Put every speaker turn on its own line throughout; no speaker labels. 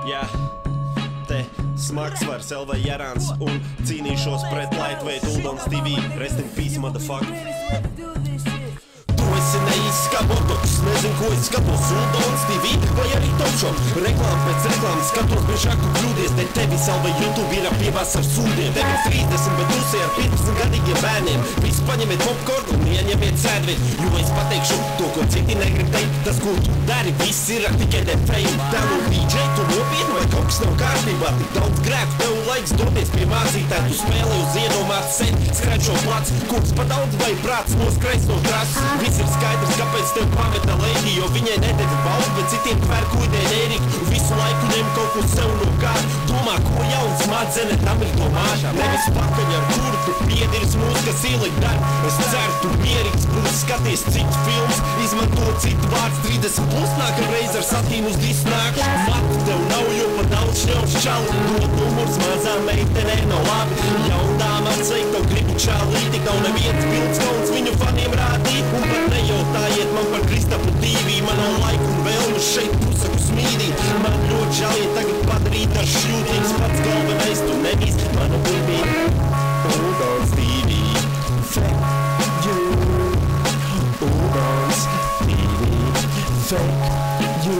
Jā, te Smagsvars, LV Jarāns un cīnīšos pret Lightweight Uldons TV. Rest in peace, motherfucker. Tu esi neīsts kā botoks, nezinu, ko es skatos, Uldons TV vai arī Topšo. Reklāma pēc reklāmas skatos, biežāk tu kļūdies, te tevis LV YouTube ir apjebās ar sūdiem. Tev ir 30, bet tu ar 15 gadīgiem bērniem. Visi paņemiet popcorn un ieņemiet sēdviet, jo es pateikšu to, ko citi negrib teikt. Tas, ko tu dari, viss ir tikai te fame. Tēlu DJ, tu nopietni vai kaut kas nav kārtībā? Tik daudz grēku, tev laiks doties pie mācītā. Tu spēlē uz iedomāts sen, skrēčo plats, koks pa daudz vai prāts noskrēs no trases. Viss ir skaidrs, kāpēc tev pameta lady, jo viņai nedēļa balvu, bet citiem tver kuidēļ Ēriku. Visu laiku ņem kaut ko sev no kāda. Domā, ko jauns mādzene, tam ir domāšana. Nevis pakaļ ar kuru tu piediris mūs, kas ielikt darbu. Es ceru, tu mierīgs būs skaties citu filmus, izmanto citu vārds 30 plus nākamreiz ar satīnu uz disnāku. Matu tev nav, jo pa daudz šņauš čalu. Dod numurs mazām meitenē nav labi. Jaundām atsveikt, tev gribu čalīti, nav neviens pilns kauns viņu faniem rādīt. Un pat nejautājiet man par Kristapu TV, man nav laiku un vēlmu šeit pusaku smīdīt. Man ļoti žēl, ja tagad padarīt ar šļūtīgs, pats galvenais tu nevis manu baby. Uldons TV, fake you. Uldons TV, fake you.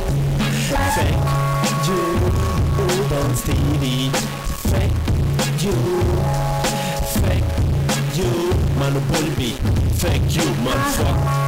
Fake you. Uldons TV, fake you. Fake you. Manu baby, fake you, motherfucker.